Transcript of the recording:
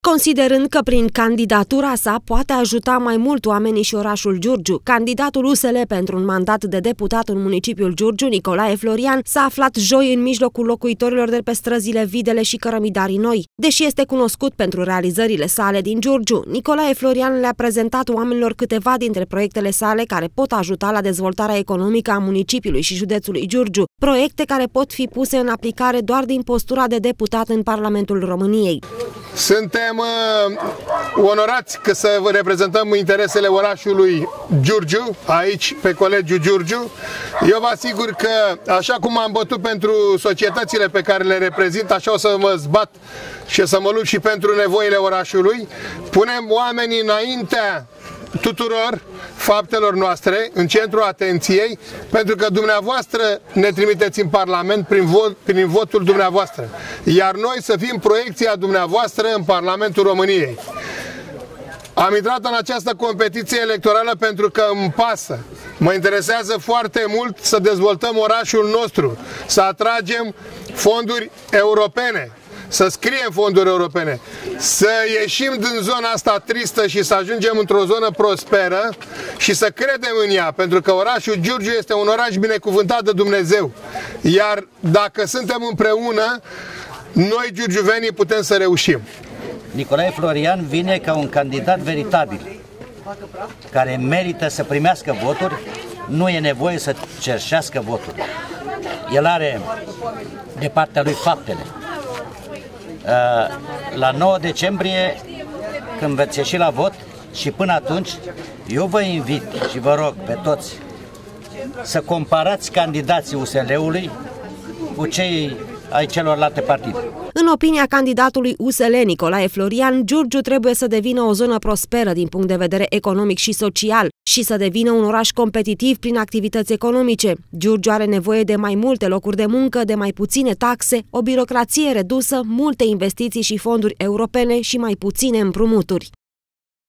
Considerând că prin candidatura sa poate ajuta mai mult oamenii și orașul Giurgiu, candidatul USL pentru un mandat de deputat în municipiul Giurgiu, Nicolae Florian, s-a aflat joi în mijlocul locuitorilor de pe străzile Videle și Cărămidarii Noi. Deși este cunoscut pentru realizările sale din Giurgiu, Nicolae Florian le-a prezentat oamenilor câteva dintre proiectele sale care pot ajuta la dezvoltarea economică a municipiului și județului Giurgiu, proiecte care pot fi puse în aplicare doar din postura de deputat în Parlamentul României. Suntem onorați că să reprezentăm interesele orașului Giurgiu, aici pe Colegiul Giurgiu. Eu vă asigur că așa cum am bătut pentru societățile pe care le reprezint, așa o să mă zbat și să mă lupt și pentru nevoile orașului. Punem oamenii înaintea tuturor faptelor noastre, în centrul atenției, pentru că dumneavoastră ne trimiteți în Parlament prin votul dumneavoastră, iar noi să fim proiecția dumneavoastră în Parlamentul României. Am intrat în această competiție electorală pentru că îmi pasă. Mă interesează foarte mult să dezvoltăm orașul nostru, să atragem fonduri europene, să scriem fonduri europene, să ieșim din zona asta tristă și să ajungem într-o zonă prosperă și să credem în ea, pentru că orașul Giurgiu este un oraș binecuvântat de Dumnezeu. Iar dacă suntem împreună, noi giurgiuvenii putem să reușim. Nicolae Florian vine ca un candidat veritabil, care merită să primească voturi, nu e nevoie să cerșească voturi. El are de partea lui faptele. La 9 decembrie, când veți ieși la vot, și până atunci, eu vă invit și vă rog pe toți să comparați candidații USL-ului cu cei ai celorlalte partide. În opinia candidatului USL Nicolae Florian, Giurgiu trebuie să devină o zonă prosperă din punct de vedere economic și social și să devină un oraș competitiv prin activități economice. Giurgiu are nevoie de mai multe locuri de muncă, de mai puține taxe, o birocrație redusă, multe investiții și fonduri europene și mai puține împrumuturi.